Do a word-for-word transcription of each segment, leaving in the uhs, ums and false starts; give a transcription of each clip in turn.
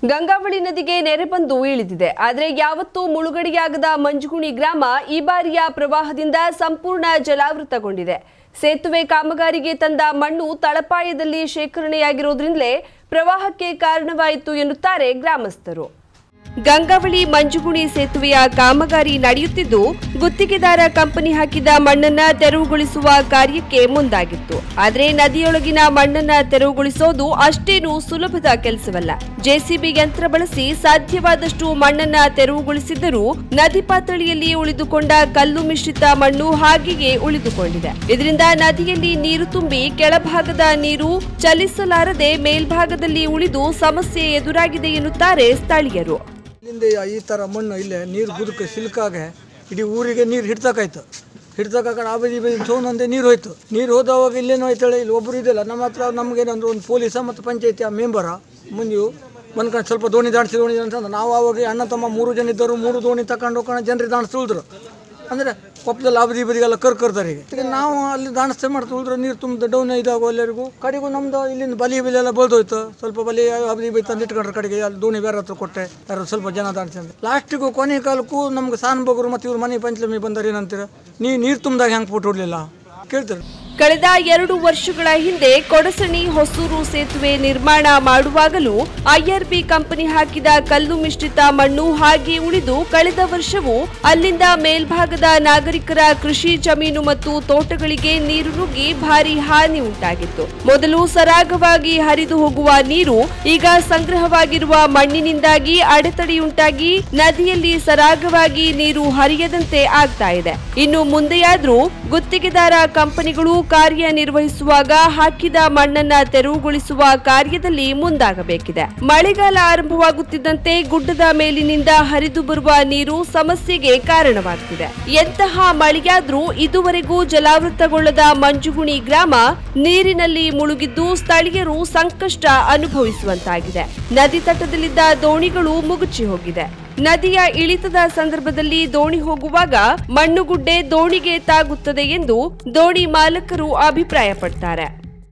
ಗಂಗಾವಳಿ ನದಿಗೆ ನೆರೆ ಬಂದು ಇಳಿದಿದೆ. ಆದರೆ ಯಾವತ್ತೂ ಮುಳುಗಡೆಯಾಗದ ಮಂಜುಗುಣಿ ಗ್ರಾಮ ಈ ಬಾರಿಯ ಪ್ರವಾಹದಿಂದ ಸಂಪೂರ್ಣ ಜಲಾವೃತಗೊಂಡಿದೆ. ಸೇತುವೆ ಕಾಮಗಾರಿಗೆ ತಂದ ಮಣ್ಣು ತಳಪಾಯದಲ್ಲಿ ಶೇಖರಣೆಯಾಗಿರುವುದರಿಂದಲೇ ಪ್ರವಾಹಕ್ಕೆ ಕಾರಣವಾಯಿತು ಎನ್ನುತ್ತಾರೆ ಗ್ರಾಮಸ್ಥರು. ಗಂಗಾವಳಿ ಮಂಜುಗುಣಿ ಸೇತುವೆಯ ಕಾಮಗಾರಿ ನಡೆಯುತ್ತಿದ್ದು, ಗುತ್ತಿಗೆದಾರ ಕಂಪನಿ ಹಾಕಿದ ಮಣ್ಣನ್ನ ತೆರವುಗೊಳಿಸುವ ಕಾರ್ಯಕ್ಕೆ ಮುಂದಾಗಿತ್ತು. ಆದರೆ ನದಿಯೊಳಗಿನ ಮಣ್ಣನ್ನ ತೆರವುಗೊಳಿಸೋದು ಅಷ್ಟೇನೂ ಸುಲಭದ ಕೆಲಸವಲ್ಲ. ಜೆಸಿಬಿ ಯಂತ್ರ ಬಳಸಿ ಸಾಧ್ಯವಾದಷ್ಟು ಮಣ್ಣನ್ನ ತೆರವುಗೊಳಿಸಿದ್ದರೂ ನದಿ ಪಾತಳಿಯಲ್ಲಿ ಉಳಿದುಕೊಂಡ ಕಲ್ಲು ಮಿಶ್ರಿತ ಮಣ್ಣು ಹಾಗೆಯೇ ಉಳಿದುಕೊಂಡಿದೆ. ಇದರಿಂದ ನದಿಯಲ್ಲಿ ನೀರು ತುಂಬಿ ಕೆಳಭಾಗದ ನೀರು ಚಲಿಸಲಾರದೆ ಮೇಲ್ಭಾಗದಲ್ಲಿ ಉಳಿದು ಸಮಸ್ಯೆ ಎದುರಾಗಿದೆ ಎನ್ನುತ್ತಾರೆ ಸ್ಥಳೀಯರು. ಇಲ್ಲಿಂದ ಈ ಥರ ಮಣ್ಣು ಇಲ್ಲೇ ನೀರು ಗುದಕ್ಕೆ ಸಿಲ್ಕಾಗೆ ಇಡೀ ಊರಿಗೆ ನೀರು ಹಿಡ್ತಕ್ಕಾಯ್ತು. ಹಿಡ್ತಕ್ಕ ಆ ಬದಿ ಬದಿ ಸೋನಂದೆ ನೀರು ಹೋಯ್ತು. ನೀರು ಹೋದವಾಗ ಇಲ್ಲೇನೋ ಆಯ್ತಾಳೆ, ಇಲ್ಲಿ ಒಬ್ಬರು ಇದೆಲ್ಲ ನಮ್ಮ ಹತ್ರ ನಮಗೇನಂದ್ರೆ ಒಂದು ಪೊಲೀಸ ಮತ್ತು ಪಂಚಾಯತಿ ಆ ಮೆಂಬರ ಮುಂದೆ ಮನ್ಕೊಂಡು ಸ್ವಲ್ಪ ದೋಣಿ ದಾಣಿಸಿ ದೋಣಿ ಅಂತಂದ್ರೆ ನಾವು ಆವಾಗ ಅಣ್ಣ ತಮ್ಮ ಮೂರು ಜನ ಇದ್ದರು. ಮೂರು ದೋಣಿ ತಗೊಂಡು ಹೋಗೋಣ ಜನರಿಗೆ ದಾಣಿಸಿ ಉಳಿದ್ರು. ಅಂದರೆ ಕೊಪ್ಪದಲ್ಲಿ ಆ ಬದಿ ಬದಿಗೆಲ್ಲ ಕರ್ ಕರ್ತಾರೆ. ಈಗ ನಾವು ಅಲ್ಲಿ ದಾಣಿಸ್ತೇ ಮಾಡ್ತಾ ಉಳಿದ್ರೆ ನೀರು ತುಂಬ ಡೌನ್ ಇದಾಗೋ ಎಲ್ಲರಿಗೂ. ಕಡೆಗೂ ನಮ್ಮದು ಇಲ್ಲಿಂದ ಬಲಿ ಬಿಲಿ ಎಲ್ಲ ಬೆಳೆದೋಯ್ತು. ಸ್ವಲ್ಪ ಬಲಿ ಅಬದಿ ಬೈ ತಂದು ಇಟ್ಕೊಂಡ್ರೆ ಕಡೆಗೆ ಅಲ್ಲಿ ದೋಣಿ ಬೇರೆ ಹತ್ರ ಕೊಟ್ಟೆ ಯಾರು ಸ್ವಲ್ಪ ಜನ ದಾಣಿಸಿ ಅಂತ. ಲಾಸ್ಟಿಗೂ ಕೊನೆ ಕಾಲಕ್ಕೂ ನಮ್ಗೆ ಸಾನ್ ಬಗ್ರು ಮತ್ತು ಇವ್ರು ಮನೆ ಪಂಚಮಿ ಬಂದಾರೆ ಏನಂತೀರ, ನೀ ನೀರು ತುಂಬಿದಾಗ ಹೆಂಗೆ ಫೋಟೋ ಹೊಡಲಿಲ್ಲ ಕೇಳ್ತಾರೆ. ಕಳೆದ ಎರಡು ವರ್ಷಗಳ ಹಿಂದೆ ಕೊಡಸಣಿ ಹೊಸೂರು ಸೇತುವೆ ನಿರ್ಮಾಣ ಮಾಡುವಾಗಲೂ ಐಆರ್ಬಿ ಕಂಪನಿ ಹಾಕಿದ ಕಲ್ಲು ಮಿಶ್ರಿತ ಮಣ್ಣು ಹಾಗೆ ಉಳಿದು ಕಳೆದ ವರ್ಷವೂ ಅಲ್ಲಿಂದ ಮೇಲ್ಭಾಗದ ನಾಗರಿಕರ ಕೃಷಿ ಜಮೀನು ಮತ್ತು ತೋಟಗಳಿಗೆ ನೀರು ನುಗ್ಗಿ ಭಾರಿ ಹಾನಿ ಉಂಟಾಗಿತ್ತು. ಮೊದಲು ಸರಾಗವಾಗಿ ಹರಿದು ಹೋಗುವ ನೀರು ಈಗ ಸಂಗ್ರಹವಾಗಿರುವ ಮಣ್ಣಿನಿಂದಾಗಿ ಅಡೆತಡೆಯುಂಟಾಗಿ ನದಿಯಲ್ಲಿ ಸರಾಗವಾಗಿ ನೀರು ಹರಿಯದಂತೆ ಆಗ್ತಾ ಇದೆ. ಇನ್ನು ಮುಂದೆಯಾದ್ರೂ ಗುತ್ತಿಗೆದಾರ ಕಂಪನಿಗಳು ಕಾರ್ಯನಿರ್ವಹಿಸುವಾಗ ಹಾಕಿದ ಮಣ್ಣನ್ನ ತೆರವುಗೊಳಿಸುವ ಕಾರ್ಯದಲ್ಲಿ ಮುಂದಾಗಬೇಕಿದೆ. ಮಳೆಗಾಲ ಆರಂಭವಾಗುತ್ತಿದ್ದಂತೆ ಗುಡ್ಡದ ಮೇಲಿನಿಂದ ಹರಿದು ಬರುವ ನೀರು ಸಮಸ್ಯೆಗೆ ಕಾರಣವಾಗುತ್ತಿದೆ. ಎಂತಹ ಮಳೆಯಾದ್ರೂ ಇದುವರೆಗೂ ಜಲಾವೃತಗೊಳ್ಳದ ಮಂಜುಗುಣಿ ಗ್ರಾಮ ನೀರಿನಲ್ಲಿ ಮುಳುಗಿದ್ದು ಸ್ಥಳೀಯರು ಸಂಕಷ್ಟ ಅನುಭವಿಸುವಂತಾಗಿದೆ. ನದಿ ತಟದಲ್ಲಿದ್ದ ದೋಣಿಗಳು ಮುಗುಚಿ ಹೋಗಿದೆ. ನದಿಯ ಇಳಿತದ ಸಂದರ್ಭದಲ್ಲಿ ದೋಣಿ ಹೋಗುವಾಗ ಮಣ್ಣುಗುಡ್ಡೆ ದೋಣಿಗೆ ತಾಗುತ್ತದೆ ಎಂದು ದೋಣಿ ಮಾಲಕರು ಅಭಿಪ್ರಾಯಪಡ್ತಾರೆ.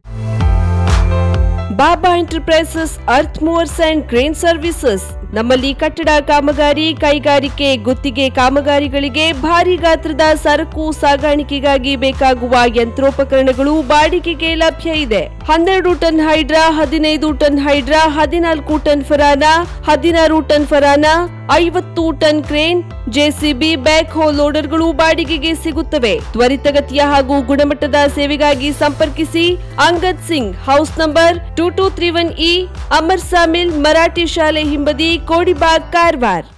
Baba enterprises earth movers and crane services. ನಮ್ಮಲ್ಲಿ ಕಟ್ಟಡ ಕಾಮಗಾರಿ, ಕೈಗಾರಿಕೆ, ಗುತ್ತಿಗೆ ಕಾಮಗಾರಿಗಳಿಗೆ ಭಾರಿ ಗಾತ್ರದ ಸರಕು ಸಾಗಾಣಿಕೆಗಾಗಿ ಬೇಕಾಗುವ ಯಂತ್ರೋಪಕರಣಗಳು ಬಾಡಿಗೆಗೆ ಲಭ್ಯ ಇದೆ. ಹನ್ನೆರಡು ಟನ್ ಹೈಡ್ರಾ, ಹದಿನೈದು ಟನ್ ಹೈಡ್ರಾ, ಹದಿನಾಲ್ಕು ಟನ್ ಫರಾನ, ಹದಿನಾರು ಟನ್ ಫರಾನ, ಐವತ್ತು ಟನ್ ಕ್ರೇನ್, ಜೆಸಿಬಿ, ಬ್ಯಾಕ್ ಹೋ ಲೋಡರ್ಗಳು ಬಾಡಿಗೆಗೆ ಸಿಗುತ್ತವೆ. ತ್ವರಿತಗತಿಯ ಹಾಗೂ ಗುಣಮಟ್ಟದ ಸೇವೆಗಾಗಿ ಸಂಪರ್ಕಿಸಿ. Angad Singh, house number two two three one E, Amar sawmill, Marathi ಶಾಲೆ ಹಿಂಬದಿ, ಕೋಡಿಬಾಗ್, ಕಾರವಾರ್.